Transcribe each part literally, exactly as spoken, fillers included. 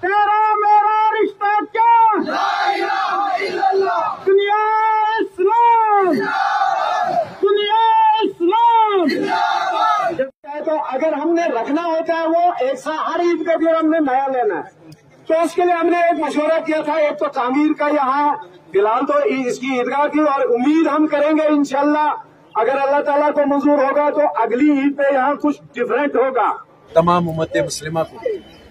तेरा मेरा रिश्ता क्या, दुनिया इस्लाम, दुनिया इस्लाम। तो अगर हमने रखना होता है वो एक सा हर ईद का दिन हमने नया लेना है, तो उसके लिए हमने एक मशवरा किया था। एक तो तामीर का यहाँ फिलहाल तो इसकी ईदगाह की, और उम्मीद हम करेंगे इंशाल्लाह अगर अल्लाह ताला को मंजूर होगा तो अगली ईद पे यहाँ कुछ डिफरेंट होगा। तमाम उम्मत मुस्लिमा को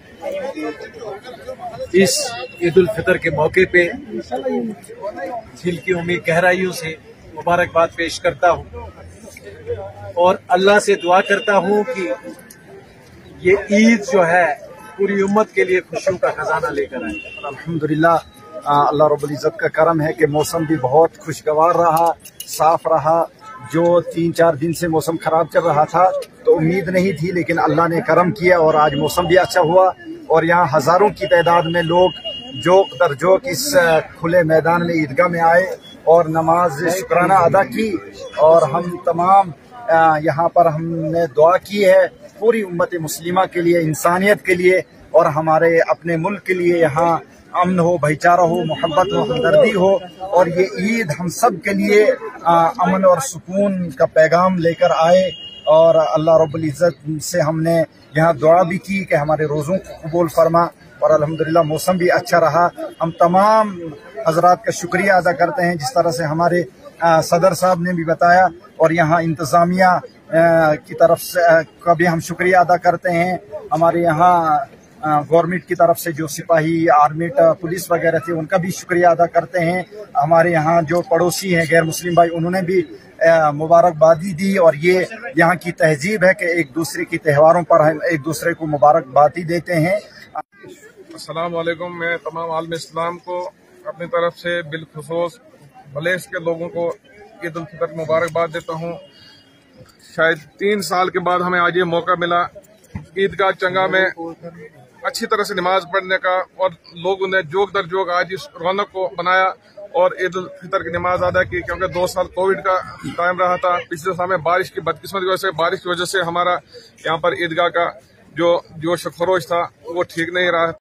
इस ईद उल फितर के मौके पे दिल की उम्मीद गहराइयों से मुबारकबाद पेश करता हूँ और अल्लाह से दुआ करता हूँ कि ये ईद जो है पूरी उम्मत के लिए खुशियों का खजाना लेकर आए। अल्हम्दुलिल्लाह, अल्लाह रब्बुल इज़्ज़त का करम है कि मौसम भी बहुत खुशगवार रहा, साफ रहा। जो तीन चार दिन से मौसम खराब चल रहा था तो उम्मीद नहीं थी, लेकिन अल्लाह ने करम किया और आज मौसम भी अच्छा हुआ और यहाँ हजारों की तादाद में लोग जोक दर जोक इस खुले मैदान में ईदगाह में आए और नमाज शुक्राना अदा की। और हम तमाम यहाँ पर हमने दुआ की है पूरी उम्मत मुस्लिमा के लिए, इंसानियत के लिए और हमारे अपने मुल्क के लिए। यहाँ अमन हो, भाईचारा हो, मोहब्बत हो, हमदर्दी हो और ये ईद हम सब के लिए आ, अमन और सुकून का पैगाम लेकर आए। और अल्लाह रब्बुल इज़्ज़त से हमने यहाँ दुआ भी की कि हमारे रोज़ों को कबूल फरमा और अल्हम्दुलिल्लाह मौसम भी अच्छा रहा। हम तमाम हजरात का शुक्रिया अदा करते हैं जिस तरह से हमारे आ, सदर साहब ने भी बताया और यहाँ इंतज़ामिया की तरफ से का भी हम शुक्रिया अदा करते हैं। हमारे यहाँ गवर्नमेंट की तरफ से जो सिपाही, आर्मी, पुलिस वगैरह थे उनका भी शुक्रिया अदा करते हैं। हमारे यहाँ जो पड़ोसी हैं गैर मुस्लिम भाई, उन्होंने भी मुबारकबादी दी और ये यहाँ की तहजीब है कि एक दूसरे के त्योहारों पर हम एक दूसरे को मुबारकबादी देते हैं। अस्सलाम वालेकुम। मैं तमाम आलम इस्लाम को अपनी तरफ से बिलखुसूस मलेश के लोगों को ईद उल फितर मुबारकबाद देता हूँ। शायद तीन साल के बाद हमें आज ये मौका मिला ईदगाह चंगा में अच्छी तरह से नमाज पढ़ने का और लोगों ने जोक दर जोक आज इस रौनक को बनाया और ईद उल फितर की नमाज अदा की। क्योंकि दो साल कोविड का टाइम रहा था, पिछले साल में बारिश की बदकिस्मती की वजह से बारिश की वजह से हमारा यहाँ पर ईदगाह का जो जोश खरोश था वो ठीक नहीं रहा।